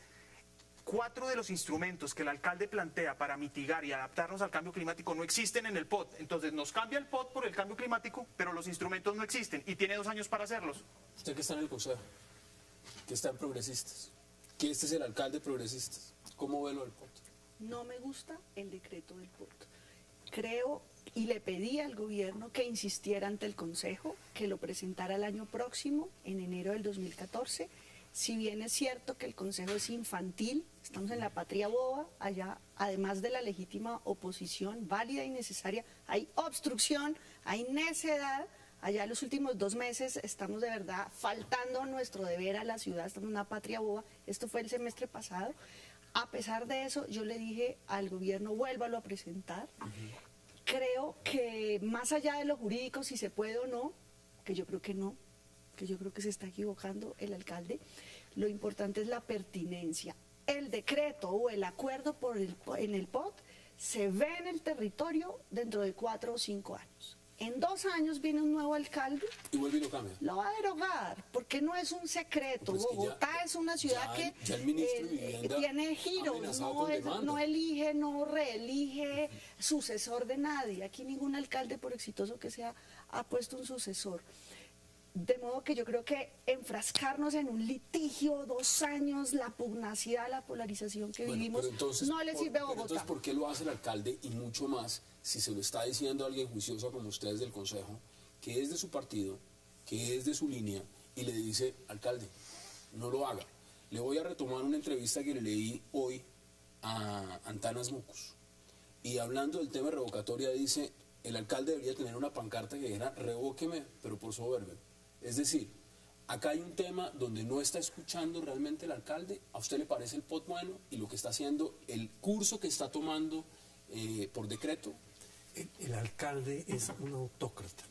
4 de los instrumentos que el alcalde plantea para mitigar y adaptarnos al cambio climático no existen en el POT. Entonces nos cambia el POT por el cambio climático, pero los instrumentos no existen y tiene 2 años para hacerlos. Usted que está en el Consejo, que está en Progresistas, que este es el alcalde de Progresistas, ¿cómo ve lo del POT? No me gusta el decreto del POT. Creo y le pedí al gobierno que insistiera ante el Consejo, que lo presentara el año próximo, en enero del 2014. Si bien es cierto que el Consejo es infantil, estamos en la patria boba, allá, además de la legítima oposición válida y necesaria, hay obstrucción, hay necedad. Allá los últimos 2 meses estamos de verdad faltando nuestro deber a la ciudad, estamos en una patria boba. Esto fue el semestre pasado. A pesar de eso, yo le dije al gobierno, vuélvalo a presentar. creo que más allá de lo jurídico, si se puede o no, que yo creo que no, que yo creo que se está equivocando el alcalde, lo importante es la pertinencia. El decreto o el acuerdo en el POT se ve en el territorio dentro de 4 o 5 años. En 2 años viene un nuevo alcalde. Y vuelve y lo cambia. Lo va a derogar, porque no es un secreto. Pues Bogotá es una ciudad que ya el ministro de Vivienda tiene giros, no elige, no reelige sucesor de nadie. Aquí ningún alcalde, por exitoso que sea, ha puesto un sucesor. De modo que yo creo que enfrascarnos en un litigio, 2 años, la pugnacidad, la polarización que vivimos, entonces, no le sirve a Bogotá. Entonces, ¿por qué lo hace el alcalde y mucho más si se lo está diciendo a alguien juicioso como ustedes del Consejo, que es de su partido, que es de su línea, y le dice, alcalde, no lo haga? Le voy a retomar una entrevista que le leí hoy a Antanas Mucus. Y hablando del tema de revocatoria, dice, el alcalde debería tener una pancarta que dijera, revóqueme, pero por soberbio. Es decir, acá hay un tema donde no está escuchando realmente el alcalde. ¿A usted le parece el POT bueno y lo que está haciendo, el curso que está tomando por decreto? El alcalde es un autócrata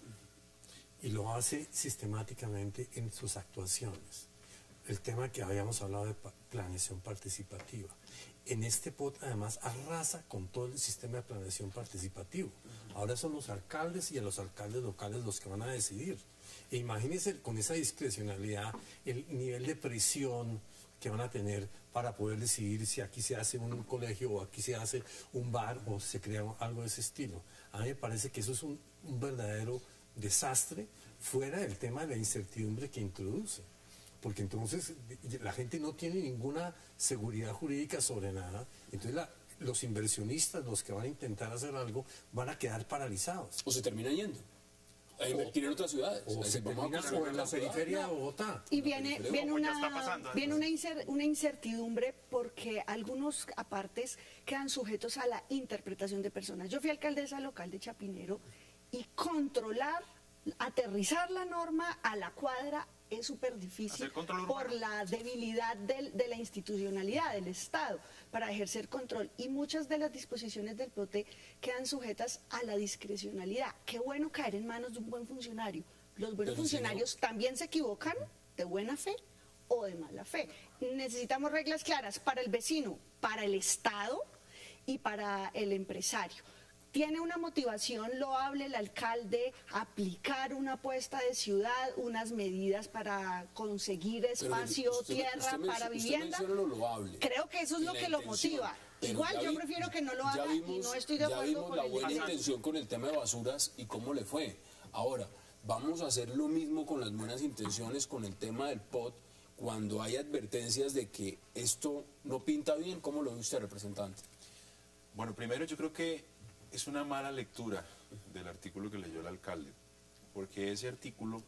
y lo hace sistemáticamente en sus actuaciones. El tema que habíamos hablado de planeación participativa. En este POT además arrasa con todo el sistema de planeación participativo. Ahora son los alcaldes y a los alcaldes locales los que van a decidir. E imagínense con esa discrecionalidad el nivel de presión que van a tener para poder decidir si aquí se hace un colegio o aquí se hace un bar o se crea algo de ese estilo. A mí me parece que eso es un verdadero desastre fuera del tema de la incertidumbre que introduce. Porque entonces la gente no tiene ninguna seguridad jurídica sobre nada. Entonces los inversionistas, los que van a intentar hacer algo, van a quedar paralizados. O se terminan yendo a invertir en otras ciudades. O se terminan en la periferia de Bogotá. Y viene una incertidumbre porque algunos apartes quedan sujetos a la interpretación de personas. Yo fui alcaldesa local de Chapinero y controlar, aterrizar la norma a la cuadra es súper difícil por la debilidad de la institucionalidad del Estado para ejercer control. Y muchas de las disposiciones del POT quedan sujetas a la discrecionalidad. Qué bueno caer en manos de un buen funcionario. Los buenos funcionarios también se equivocan de buena fe o de mala fe. Necesitamos reglas claras para el vecino, para el Estado y para el empresario. Tiene una motivación loable el alcalde aplicar una apuesta de ciudad, unas medidas para conseguir espacio, tierra para vivienda. Lo loable. Creo que eso es lo que lo motiva. Igual yo prefiero que no lo haga y no estoy de acuerdo con la buena intención con el tema de basuras y cómo le fue. Ahora, vamos a hacer lo mismo con las buenas intenciones con el tema del POT cuando hay advertencias de que esto no pinta bien. ¿Cómo lo ve usted, representante? Bueno, primero yo creo que es una mala lectura del artículo que leyó el alcalde, porque ese artículo,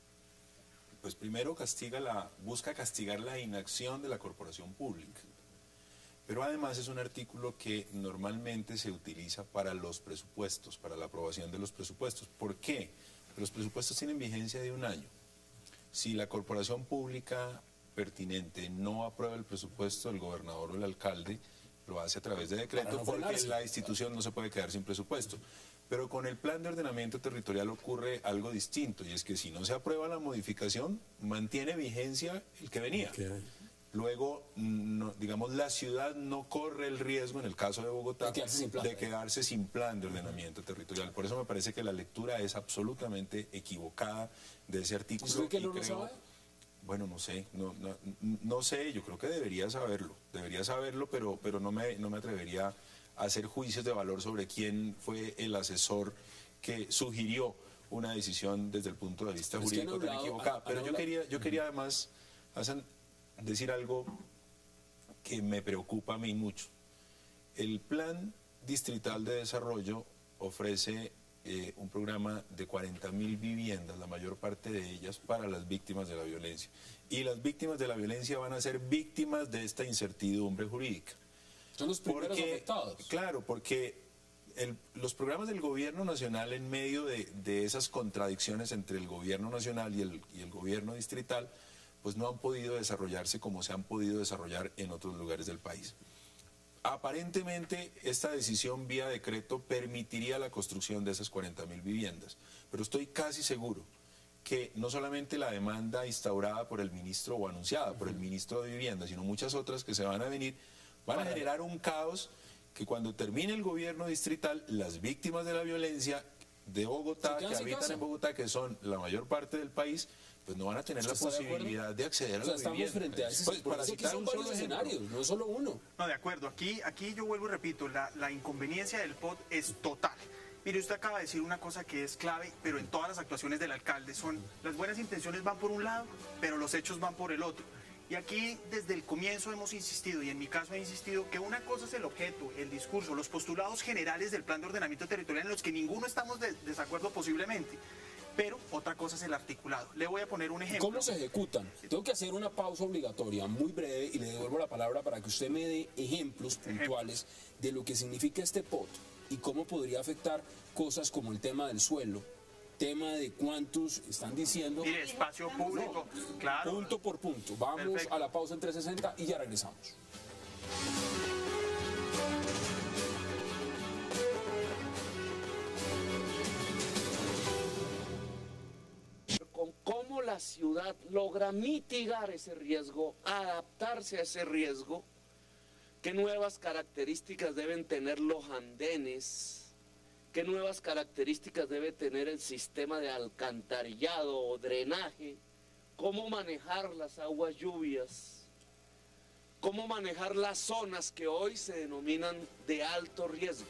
pues primero busca castigar la inacción de la corporación pública, pero además es un artículo que normalmente se utiliza para los presupuestos, para la aprobación de los presupuestos. ¿Por qué? Los presupuestos tienen vigencia de 1 año. Si la corporación pública pertinente no aprueba el presupuesto, el gobernador o el alcalde lo hace a través de decreto porque la institución no se puede quedar sin presupuesto. Pero con el plan de ordenamiento territorial ocurre algo distinto, y es que si no se aprueba la modificación, mantiene vigencia el que venía. Luego, digamos, la ciudad no corre el riesgo, en el caso de Bogotá, de quedarse sin plan de ordenamiento territorial. Por eso me parece que la lectura es absolutamente equivocada de ese artículo. ¿Usted que no lo sabe? Bueno, no sé, no sé, yo creo que debería saberlo, pero no me atrevería a hacer juicios de valor sobre quién fue el asesor que sugirió una decisión desde el punto de vista jurídico tan equivocada. Pero yo quería además decir algo que me preocupa a mí mucho. El Plan Distrital de Desarrollo ofrece un programa de 40.000 viviendas, la mayor parte de ellas para las víctimas de la violencia. Y las víctimas de la violencia van a ser víctimas de esta incertidumbre jurídica. Son los primeros afectados. Claro, porque los programas del gobierno nacional, en medio de esas contradicciones entre el gobierno nacional y el gobierno distrital, pues no han podido desarrollarse como se han podido desarrollar en otros lugares del país. Aparentemente, esta decisión vía decreto permitiría la construcción de esas 40.000 viviendas, pero estoy casi seguro que no solamente la demanda instaurada por el ministro o anunciada por el ministro de Vivienda, sino muchas otras que se van a venir, van a generar un caos que cuando termine el gobierno distrital, las víctimas de la violencia de Bogotá, que habitan en Bogotá, que son la mayor parte del país, pues no van a tener la posibilidad de acceder a la vivienda. Estamos frente a ese, pues, para citar son varios escenarios, no es solo uno. No, de acuerdo. Aquí yo vuelvo y repito, la inconveniencia del POT es total. Mire, usted acaba de decir una cosa que es clave, pero en todas las actuaciones del alcalde son, las buenas intenciones van por un lado, pero los hechos van por el otro. Y aquí desde el comienzo hemos insistido, y en mi caso he insistido, que una cosa es el objeto, el discurso, los postulados generales del plan de ordenamiento territorial en los que ninguno estamos de desacuerdo posiblemente. Pero otra cosa es el articulado. Le voy a poner un ejemplo. ¿Cómo se ejecutan? Tengo que hacer una pausa obligatoria muy breve y le devuelvo la palabra para que usted me dé ejemplos puntuales de lo que significa este POT y cómo podría afectar cosas como el tema del suelo, tema de cuántos están diciendo. Mire, espacio público, claro. Punto por punto. Vamos Perfecto. a la pausa en 360 y ya regresamos. Con cómo la ciudad logra mitigar ese riesgo, adaptarse a ese riesgo, qué nuevas características deben tener los andenes, qué nuevas características debe tener el sistema de alcantarillado o drenaje, cómo manejar las aguas lluvias, cómo manejar las zonas que hoy se denominan de alto riesgo.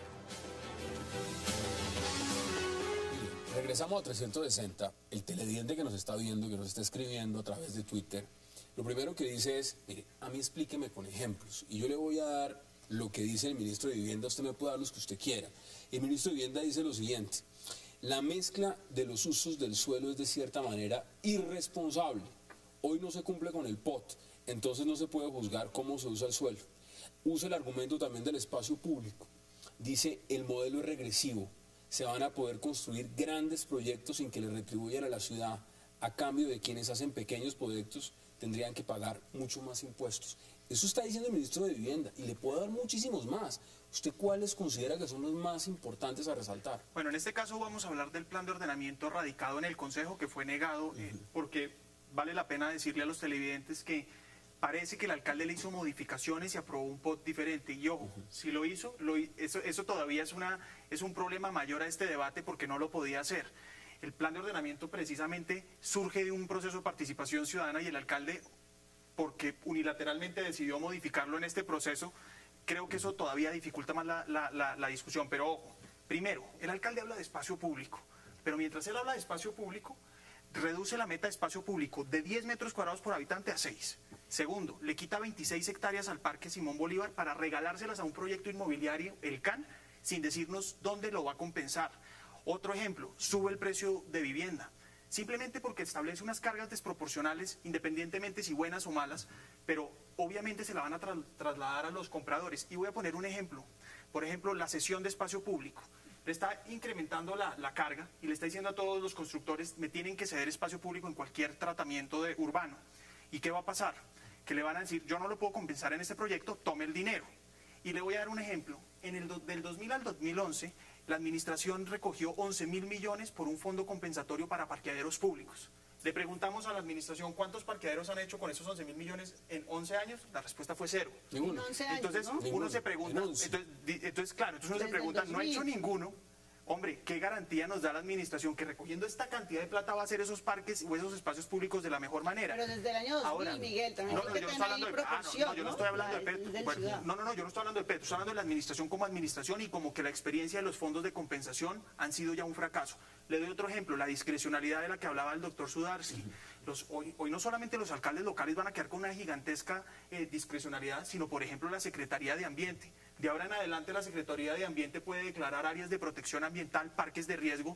Regresamos a 360, el televidente que nos está viendo, que nos está escribiendo a través de Twitter, lo primero que dice es, mire, a mí explíqueme con ejemplos, y yo le voy a dar lo que dice el ministro de Vivienda, usted me puede dar los que usted quiera. El ministro de Vivienda dice lo siguiente, la mezcla de los usos del suelo es de cierta manera irresponsable, hoy no se cumple con el POT, entonces no se puede juzgar cómo se usa el suelo. Usa el argumento también del espacio público, dice el modelo es regresivo, se van a poder construir grandes proyectos sin que le retribuyan a la ciudad, a cambio de quienes hacen pequeños proyectos tendrían que pagar mucho más impuestos. Eso está diciendo el ministro de Vivienda y le puedo dar muchísimos más. ¿Usted cuáles considera que son los más importantes a resaltar? Bueno, en este caso vamos a hablar del plan de ordenamiento radicado en el Consejo que fue negado, porque vale la pena decirle a los televidentes que parece que el alcalde le hizo modificaciones y aprobó un POT diferente. Y ojo, si lo hizo, eso todavía es un problema mayor a este debate porque no lo podía hacer. El plan de ordenamiento precisamente surge de un proceso de participación ciudadana y el alcalde, porque unilateralmente decidió modificarlo en este proceso, creo que eso todavía dificulta más la discusión. Pero ojo, primero, el alcalde habla de espacio público, pero mientras él habla de espacio público, reduce la meta de espacio público de 10 metros cuadrados por habitante a 6. Segundo, le quita 26 hectáreas al Parque Simón Bolívar para regalárselas a un proyecto inmobiliario, el CAN, sin decirnos dónde lo va a compensar. Otro ejemplo, sube el precio de vivienda, simplemente porque establece unas cargas desproporcionales, independientemente si buenas o malas, pero obviamente se la van a trasladar a los compradores. Y voy a poner un ejemplo, por ejemplo, la cesión de espacio público. Le está incrementando la carga y le está diciendo a todos los constructores, me tienen que ceder espacio público en cualquier tratamiento urbano. ¿Y qué va a pasar? Que le van a decir, yo no lo puedo compensar en este proyecto, tome el dinero. Y le voy a dar un ejemplo. Del 2000 al 2011, la administración recogió 11.000 millones por un fondo compensatorio para parqueaderos públicos. Le preguntamos a la administración cuántos parqueaderos han hecho con esos 11.000 millones en 11 años. La respuesta fue 0. Ninguno. Entonces uno se pregunta, entonces uno se pregunta, no ha hecho ninguno. Hombre, ¿qué garantía nos da la administración que recogiendo esta cantidad de plata va a hacer esos parques o esos espacios públicos de la mejor manera? Pero desde el año 2000, ahora, Miguel, también yo no estoy hablando de proporción, yo no estoy hablando de Del Petro. ciudad. No, yo no estoy hablando de Petro, estoy hablando de la administración como administración y como que la experiencia de los fondos de compensación han sido ya un fracaso. Le doy otro ejemplo, la discrecionalidad de la que hablaba el doctor Sudarsky. Hoy no solamente los alcaldes locales van a quedar con una gigantesca discrecionalidad, sino por ejemplo la Secretaría de Ambiente. De ahora en adelante la Secretaría de Ambiente puede declarar áreas de protección ambiental, parques de riesgo,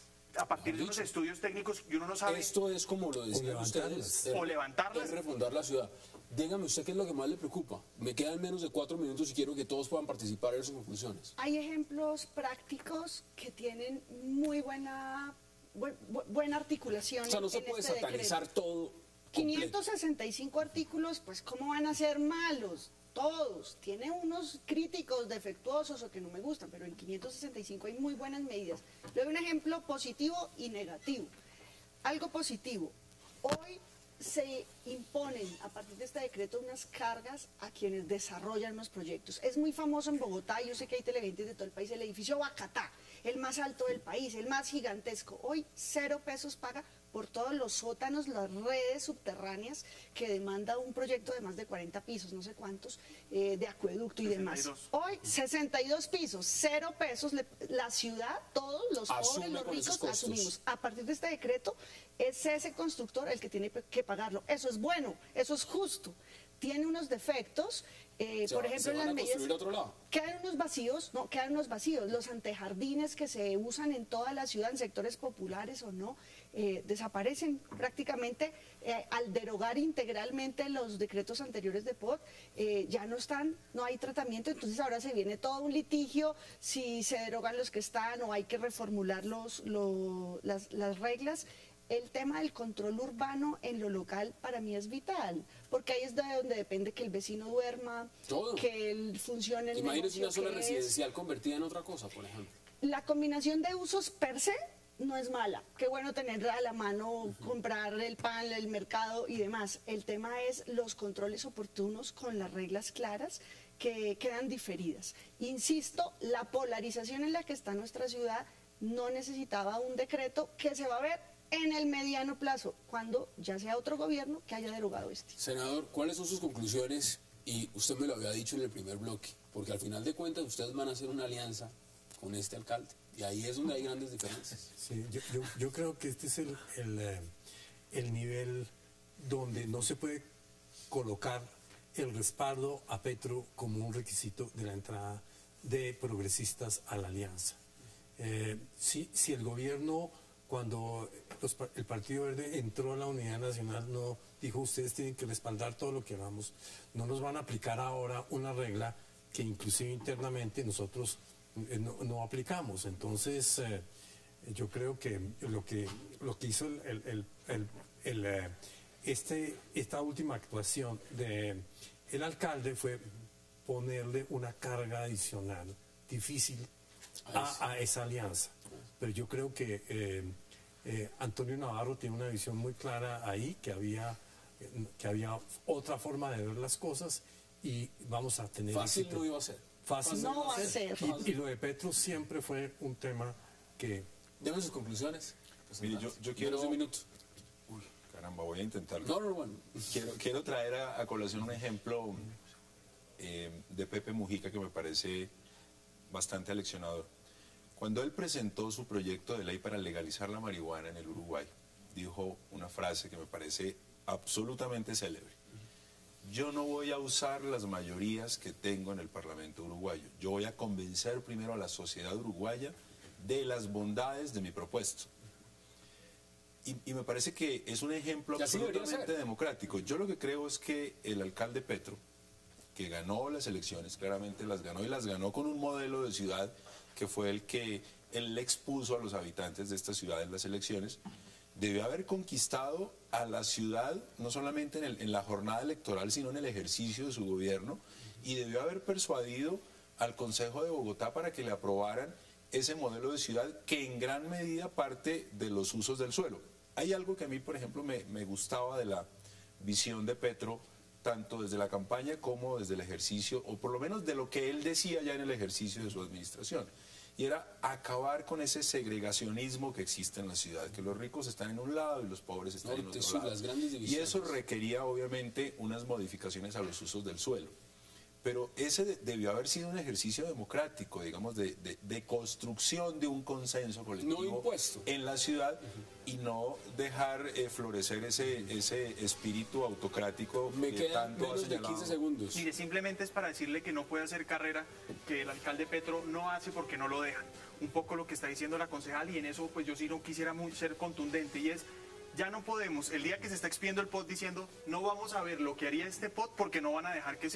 a partir de unos estudios técnicos y uno no sabe... Esto es como lo decían ustedes. O levantarlas. Es refundar la ciudad. Dígame usted qué es lo que más le preocupa. Me quedan menos de 4 minutos y quiero que todos puedan participar en sus conclusiones. Hay ejemplos prácticos que tienen muy buena articulación. O sea, no se puede satanizar todo completo. 565 artículos, pues ¿cómo van a ser malos? todos. Tiene unos críticos defectuosos o que no me gustan, pero en 565 hay muy buenas medidas. Le doy un ejemplo positivo y negativo. Algo positivo. Hoy se imponen a partir de este decreto unas cargas a quienes desarrollan los proyectos. Es muy famoso en Bogotá, yo sé que hay televidentes de todo el país, el edificio Bacatá, el más alto del país, el más gigantesco. Hoy 0 pesos paga por todos los sótanos, las redes subterráneas que demanda un proyecto de más de 40 pisos, no sé cuántos, de acueducto y 62. demás. Hoy 62 pisos, 0 pesos, la ciudad, todos los pobres, los ricos, asumimos. A partir de este decreto, es ese constructor el que tiene que pagarlo. Eso es bueno, eso es justo. Tiene unos defectos, por ejemplo, en las medidas... Otro lado. Quedan unos vacíos, no, quedan unos vacíos. Los antejardines que se usan en toda la ciudad, en sectores populares o no, desaparecen prácticamente al derogar integralmente los decretos anteriores de POT, ya no están, no hay tratamiento, entonces ahora se viene todo un litigio si se derogan los que están o hay que reformular las reglas. El tema del control urbano en lo local para mí es vital, porque ahí es de donde depende que el vecino duerma, Todo. que él funcione el Imagínese negocio una zona que es. residencial convertida en otra cosa, por ejemplo. La combinación de usos per se no es mala. Qué bueno tener a la mano, comprar el pan, el mercado y demás. El tema es los controles oportunos con las reglas claras que quedan diferidas. Insisto, la polarización en la que está nuestra ciudad no necesitaba un decreto que se va a ver en el mediano plazo, cuando ya sea otro gobierno que haya derogado este. Senador, ¿cuáles son sus conclusiones? Y usted me lo había dicho en el primer bloque, porque al final de cuentas ustedes van a hacer una alianza con este alcalde, y ahí es donde hay grandes diferencias. Sí, yo creo que este es el nivel donde no se puede colocar el respaldo a Petro como un requisito de la entrada de progresistas a la alianza. Si el gobierno, cuando el Partido Verde entró a la Unidad Nacional, no dijo ustedes tienen que respaldar todo lo que hagamos, no nos van a aplicar ahora una regla que inclusive internamente nosotros no aplicamos. Entonces yo creo que lo que hizo esta última actuación del alcalde fue ponerle una carga adicional difícil a esa alianza. Pero yo creo que Antonio Navarro tiene una visión muy clara ahí, que había otra forma de ver las cosas y vamos a tener Fácil éxito. no iba a ser. Fácil No va a ser. Y lo de Petro siempre fue un tema que... Deme sus conclusiones. Mire, yo quiero... Menos de un minuto. Uy, caramba, voy a intentarlo. No, bueno. Quiero traer a colación un ejemplo de Pepe Mujica que me parece bastante aleccionador. Cuando él presentó su proyecto de ley para legalizar la marihuana en el Uruguay, dijo una frase que me parece absolutamente célebre. Yo no voy a usar las mayorías que tengo en el Parlamento uruguayo. Yo voy a convencer primero a la sociedad uruguaya de las bondades de mi propuesta. Y me parece que es un ejemplo absolutamente democrático. Yo lo que creo es que el alcalde Petro, que ganó las elecciones, claramente las ganó y las ganó con un modelo de ciudad que fue el que él expuso a los habitantes de esta ciudad en las elecciones, debió haber conquistado a la ciudad, no solamente en la jornada electoral, sino en el ejercicio de su gobierno, y debió haber persuadido al Consejo de Bogotá para que le aprobaran ese modelo de ciudad que en gran medida parte de los usos del suelo. Hay algo que a mí, por ejemplo, me gustaba de la visión de Petro, tanto desde la campaña como desde el ejercicio, o por lo menos de lo que él decía ya en el ejercicio de su administración, y era acabar con ese segregacionismo que existe en la ciudad, que los ricos están en un lado y los pobres están en otro lado. Las grandes Y divisiones. eso requería obviamente unas modificaciones a los usos del suelo. Pero ese debió haber sido un ejercicio democrático, digamos, de construcción de un consenso colectivo No impuesto. en la ciudad y no dejar florecer ese espíritu autocrático Me que quedan tanto ha menos de señalado. 15 segundos. Mire, simplemente es para decirle que no puede hacer carrera que el alcalde Petro no hace porque no lo dejan. Un poco lo que está diciendo la concejal, y en eso pues yo sí no quisiera ser contundente, y es: ya no podemos, el día que se está expidiendo el POT, diciendo no vamos a ver lo que haría este POT porque no van a dejar que se haga.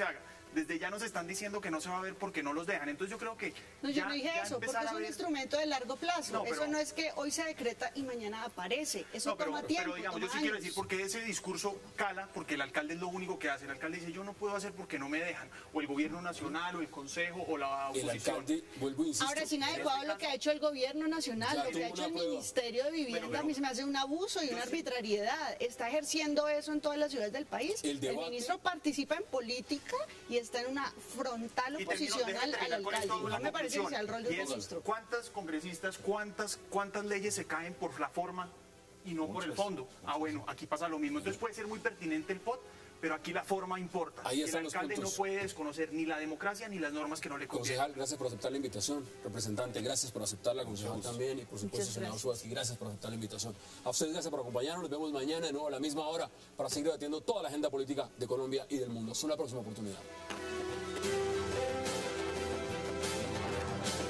desde ya nos están diciendo que no se va a ver porque no los dejan. Entonces yo creo que No, yo no dije eso, porque empezar es a un ver- instrumento de largo plazo. No, pero- Eso no es que hoy se decreta y mañana aparece. Eso No, toma tiempo, pero digamos, toma yo sí quiero años. decir porque ese discurso cala, porque el alcalde es lo único que hace. El alcalde dice, yo no puedo hacer porque no me dejan. O el gobierno nacional, o el consejo, o la El oposición. alcalde, vuelvo e insisto. Ahora, es inadecuado lo que ha hecho el gobierno nacional, Ya lo que tuvo ha hecho una el prueba. Ministerio de Vivienda, a mí se me hace un abuso y una arbitrariedad. Está ejerciendo eso en todas las ciudades del país. El debate- ministro participa en política y está en una frontal Y oposición déjeme al terminar con alcalde. esto, la No me parece que sea el rol de conclusión, y un es, ministro. ¿cuántas congresistas, cuántas leyes se caen por la forma y no por el fondo? Bueno, aquí pasa lo mismo. Entonces puede ser muy pertinente el POT, pero aquí la forma importa. Ahí El están los alcalde no puntos. puede desconocer ni la democracia ni las normas que no le convienen. Concejal, gracias por aceptar la invitación. Representante, gracias por aceptarla. Concejal también. Y por supuesto, Muchas senador gracias. Suárez, gracias por aceptar la invitación. A ustedes, gracias por acompañarnos. Nos vemos mañana de nuevo a la misma hora para seguir debatiendo toda la agenda política de Colombia y del mundo. Hasta una próxima oportunidad.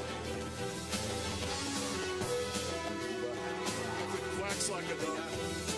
Wax like a dog.